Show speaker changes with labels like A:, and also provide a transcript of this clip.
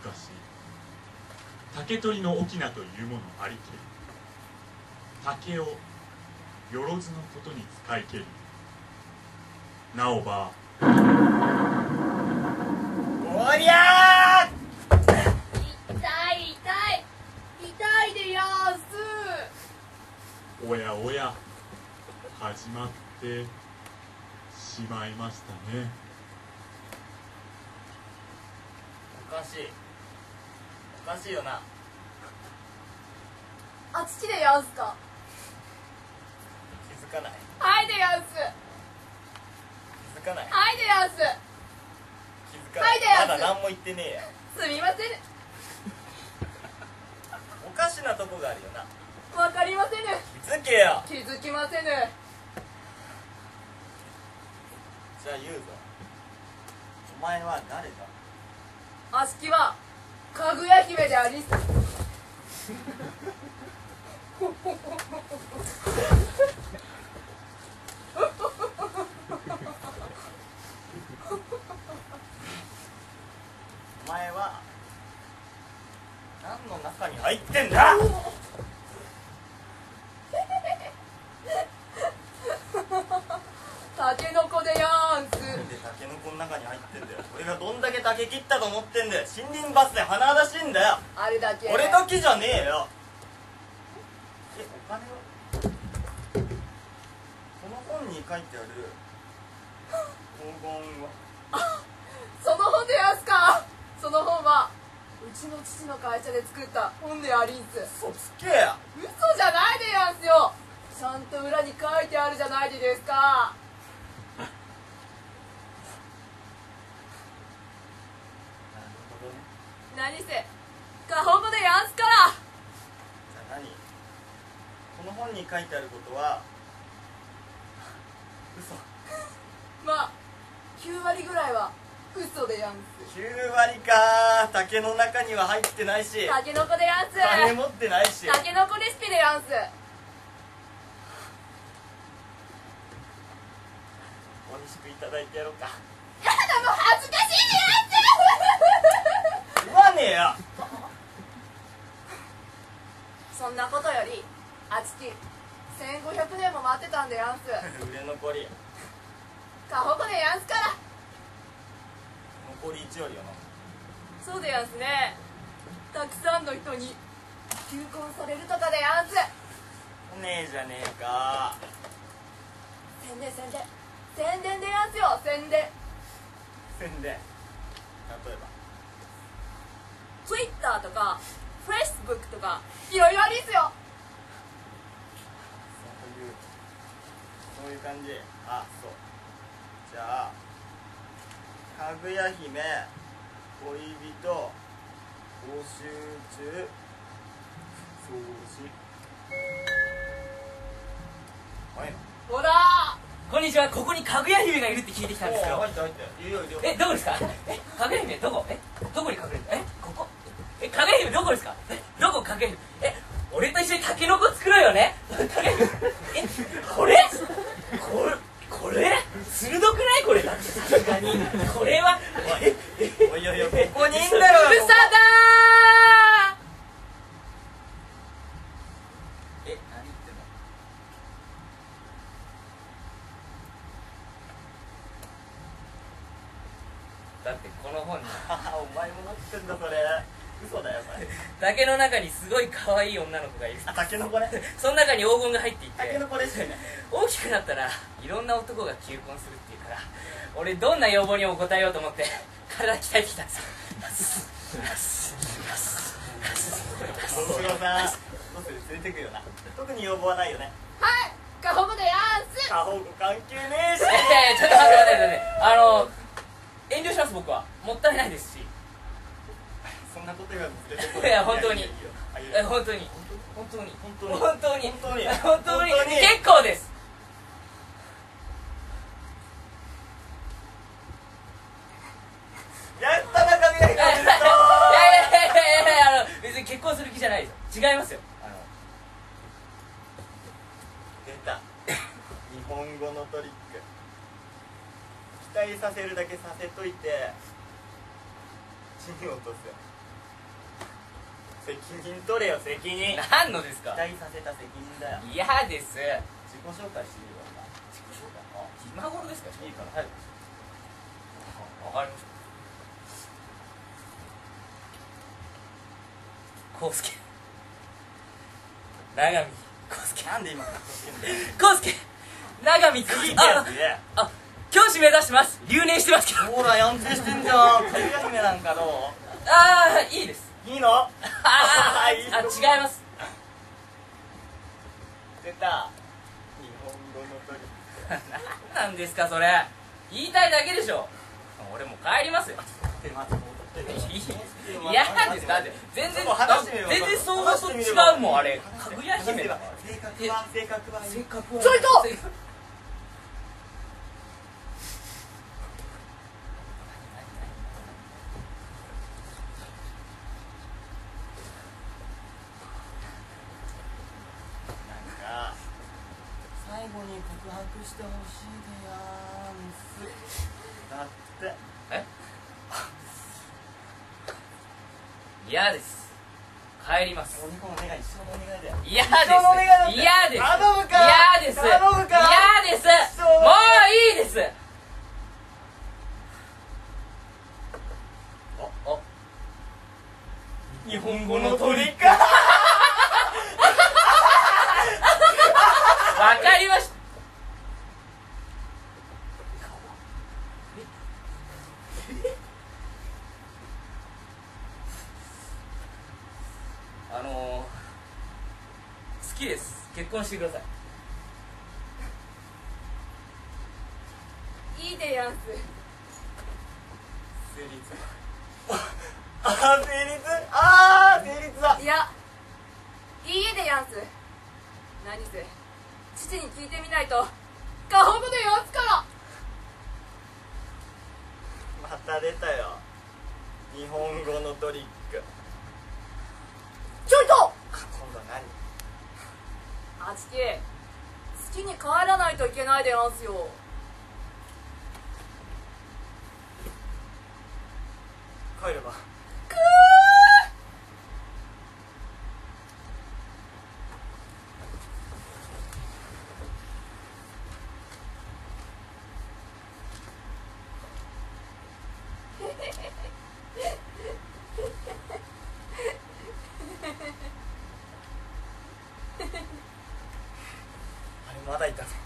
A: 昔竹取の翁というものありけり、竹をよろずのことに使いけり、なおば
B: おりゃ
C: 痛いでやんす。
A: おやおや始まってしまいましたね。
B: おかしいよな。
C: あっちでやんすか。
B: 気づかない
C: はいでやんす。
B: 気づかない
C: はいでやんす。
B: 気づかない、
C: はいでやんす
B: まだ何も言ってねえや。
C: すみません。
B: おかしなとこがあるよな。
C: わかりませぬ。
B: 気づけよ。
C: 気づきませぬ。
B: じゃあ言うぞ。お前は誰だ。
C: あしきはかぐや姫でありんす。
B: お前は何の中に入ってんだ。
C: たけのこでやんす。
B: なんでタケノコの中に入ってんだよ。俺がどんだけ竹切ったと思ってんだよ。森林伐採華々しいんだよ。
C: あれだけ。
B: 俺の木じゃねえよ。お金はこの本に書いてある黄金は。
C: その本でやんすか。その本はうちの父の会社で作った本でありんす。
B: 嘘つけや。
C: 嘘じゃないでやんすよ。ちゃんと裏に書いてあるじゃないでですか。
B: なるほどね。
C: 何せ過保護でやんすから。
B: じゃあ何、この本に書いてあることは嘘。
C: まあ9割ぐらいは嘘でやんす。
B: 9割か。竹の中には入ってないし、
C: たけのこでやんす。
B: 金持ってないし。
C: たけのこレシピでやんす。
B: おいしくいただいてやろうか。
C: やだ、もう恥ずかしいでやんす。
B: 言わねえよ。
C: そんなことよりあちき1500年も待ってたんでやんす。
B: 売れ残り
C: 過保護でやんすから。
B: 残り1よりよな。
C: そうでやんすね。たくさんの人に求婚されるとかでやんす。
B: 来ねえじゃねえか。
C: 宣伝でやんすよ。宣伝。
B: 宣伝。例えば
C: Twitter とか Facebook とかいろいろありんすよ。
B: そういう感じ。あ、そう。じゃあかぐや姫恋人募集中掃除。はいの。
C: ほら
D: こんにちは。ここにかぐや姫がいるって聞いてきたんですけど。
B: 入って入っていいよいいよ。
D: どこですか。かぐや姫どこ。どこに隠れる。ここ。かぐや姫どこですか。どこかぐや姫。俺と一緒にタケノコ作ろうよね。かぐや姫。これ鋭くないこれ。さすがにこれは。
B: おいおいおい、ここにいんだろ。
C: うるさだ
B: 何言ってんの。
D: だってこの本に
B: お前もなってんだそれ。嘘だよそれ。
D: 竹の中にすごい可愛い女の子がいる。
B: あ、タケノコね。
D: その中に黄金が入っていて、
B: タケノコですよね。
D: 大きくなったらいろんな男が求婚するっていうから、俺どんな要望にも応えようと思って体鍛えてきたんですよ。
B: 大黒さん、どうする、連れてくよな。特に要望はないよね。
C: はい過保護でやんす。
B: 過保護関係ねえし。
D: ちょっと待って待って遠慮します。僕はもったいないですし。
B: そんなこと言わず連れてこい。
D: いや本当に
B: いやいいよ。
D: 本当に本当に
B: 本当に
D: 結構です。
B: やったな、かぐや姫。
D: いや別に結婚する気じゃないですよ。違いますよ。
B: 出た。日本語のトリック。期待させるだけさせといて地に落とす。 責任取れよ責任
D: 何のですか。
B: 期待させた責任だよ。
D: 嫌です。
B: 自己紹介してみるわ。
D: 自己紹介、今頃ですか。
B: いいから早く。
D: わかりました。康介、長見康介、
B: なんで今かっこつけんだよ。
D: 康介、長見康介、
B: いいってやつ言え。
D: 教師目指してます。留年してますけど。
B: ほらやんちゃしてんじゃん。かぐや姫なんかどう？
D: いいです。
B: いいの？いい
D: 違います。
B: 出た。日本語のトリッ
D: 何なんですかそれ。言いたいだけでしょ。俺もう帰りますよ。
B: ク。待って、
D: 嫌なんです。だって全然
B: 話してみよう
D: 全然想像と違うもんあれ。かぐや姫だから。
B: 性格は
D: 性格は
C: ちょいと
B: 最後に告白してほしいでやんす。だって
D: 嫌です。帰ります。
B: お肉の願い、一生のお願いだよ。
D: 嫌です。
B: 一生のお願いだって
D: 嫌です。
B: 頼むか
D: 嫌です。
B: 頼むか
D: 嫌です。
B: 一生の
D: もういいです。
B: 日本語のトリック。
D: わかりました。好きです。結婚してください。
C: いいでやんす。
B: 成立。成立だ。
C: いやいいでやんす。何せ父に聞いてみないと過保護でやんすから。
B: また出たよ。日本語のトリック。
C: ちょいと
B: 今度は何？
C: あちき月に帰らないといけないでやんすよ。
B: 帰れば。あれまだいたぞ。